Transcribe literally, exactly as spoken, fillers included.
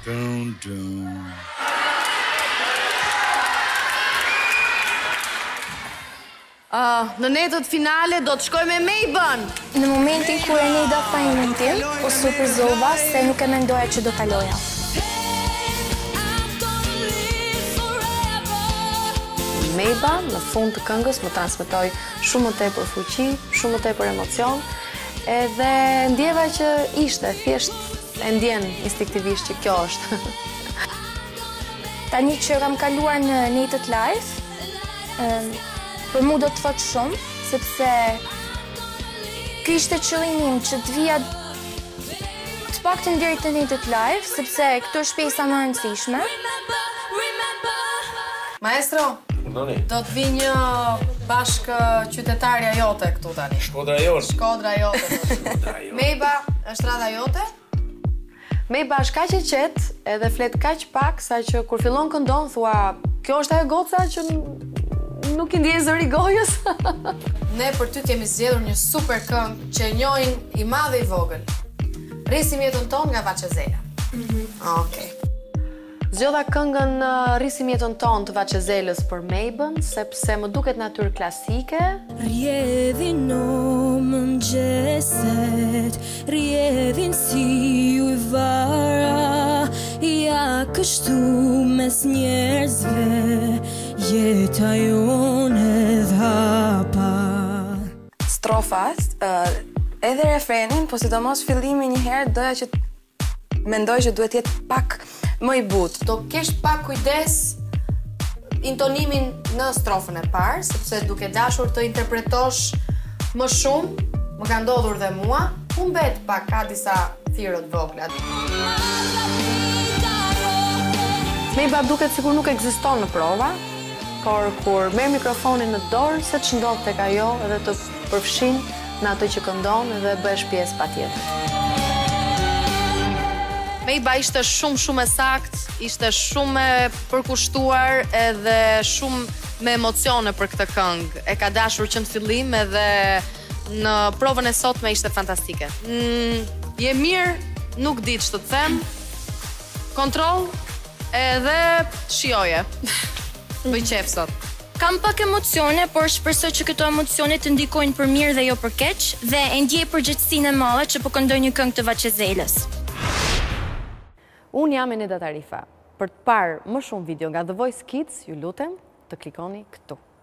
Dun, dun. Uh, në netët finale do të shkoj me Mabon. Në momentin kur e Nida tha emrin tim, u surprizova se nuk e mendoja që do kaloja. Mejba, në fund të këngës, më transmetoj shumë më tepër fuqi, shumë më tepër emocion, edhe ndjeva që ishte, thjesht e ndjen instinktivisht që kjo është. Tani që kam kaluar në netët live, për mu do të thotë shumë, sepse ky ishte qëllimi im që të vija të paktën deri te netët live, sepse këto është pjesa më e rëndësishme. Maestro, do të vi një bashkë qytetarja jote këtu tani. Shkodra jote. Shkodra jote. Mejba, është radha jote? Mejba është kaq e qetë edhe flet kaq pak sa që kur fillon këndon thua, kjo është ajo goca që nuk i ndjej zëri gojës. Ne për ty kemi zgjedhur një super këngë që njohin i madh dhe i vogël. Rrisim jetën tonë nga Vaçezela. Okej. Zgjodha këngën Rrisim jetën tonë të Vaçezelës për Mejbën, sepse më duket natyrë klasike. Rjedhin në mëngjeset, rjedhin si uj vara, ja kështu mes njerëzve, jeta jone dhapa. Strofat, edhe refrenin, po sidomos fillimi njëherë doja që mendoj që duhet jetë pak më i butë. Do kesh pak kujdes intonimin në strofën e parë, sepse duke dashur të interpretosh më shumë, më ka ndodhur dhe mua, humbet pak, ka disa thirrë të vogla. Mejba duket sikur nuk ekziston në prova, por kur merr mikrofonin në dorë, se ç'ndodh tek ajo edhe të përfshin në atë që këndon dhe bëhesh pjesë patjetër. Mejba ishte shumë shumë e saktë, ishte shumë e përkushtuar edhe shumë me emocione për këtë këngë. E ka dashur që në fillim edhe në provën e sotme ishte fantastike. Mm, je mirë, nuk di ç'të them. Kontroll edhe shijoje. Bëj qef sot. Kam pak emocione, por shpresoj që këto emocione të ndikojnë për mirë dhe jo për keq, dhe e ndjej përgjegjësinë e madhe që po këndoj një këngë të Vaçezelës. Unë jam Eneda Tarifa. Për të parë më shumë video nga The Voice Kids, ju lutem të klikoni këtu.